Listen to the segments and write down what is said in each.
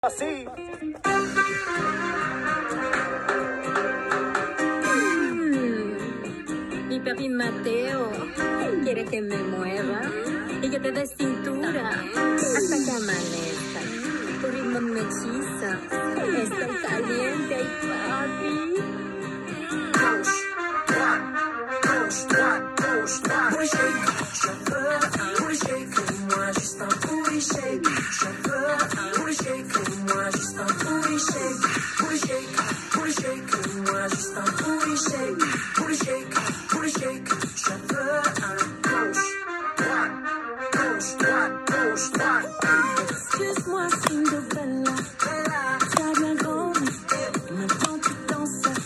Así. Mi papi Mateo quiere que me mueva y que te dé cintura hasta que amanezca. Tu ritmo me hechiza, estoy caliente, ay papi. Excuse-moi, Cinderella, t'as bien grandi, maintenant tu danses.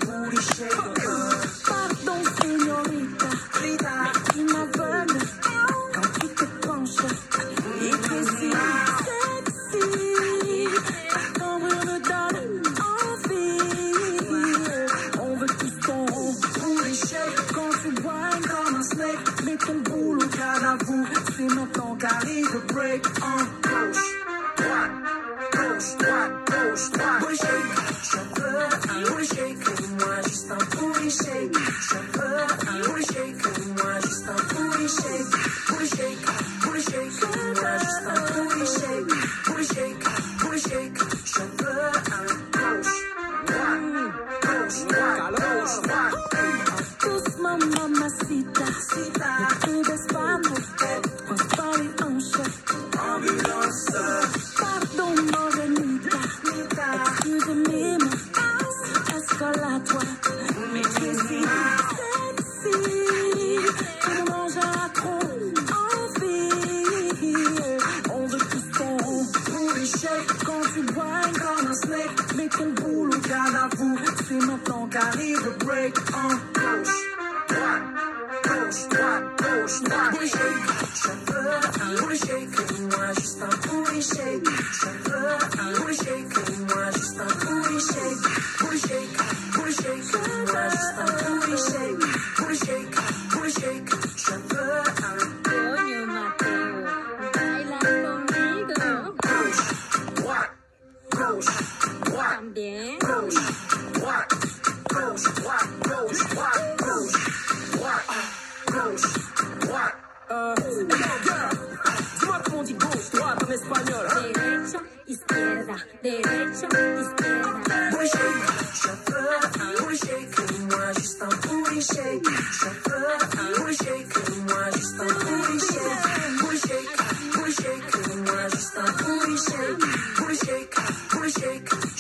Pardon, señorita, mais tu m'aveugle quand tu te penches. Et que si sexy, ton bruit me donne envie. On veut tous ton booty shake quand tu whines comme un snake. Mets ton boule au canavou, c'est maintenant qu'arrive le break en gauche. Booty shake, je veux un booty shake, moi juste un booty shake. Je veux un booty shake, moi juste un booty shake. Booty shake, moi juste un booty shake. Booty shake, je veux un gauche. Doucement, mamacita, ne te baisse pas mon tête, pense pas les hanches. Ambulance. Pardon, morenita, excuse-moi, escalade-toi. Mais tu es si sexy, tu me manges à trop envie. On veut tous ton booty shake quand tu whines comme un snake. Mets ton boule au canavou, c'est maintenant qu'arrive le break en gauche. Booty shake, je veux un booty shake, moi juste un booty shake. Je veux un booty shake, moi juste un booty shake. Booty shake, moi juste un booty shake. Booty shake, je veux un. Coño, Mateo, baila conmigo. Gauche. También. Dis-moi comment on dit gauche, droite en espagnol. Derecha, izquierda, derecha, izquierda. Booty shake, je veux un booty shake, moi juste un booty shake. Je veux un booty shake, moi juste un booty shake. Booty shake, moi juste un booty shake. Booty shake,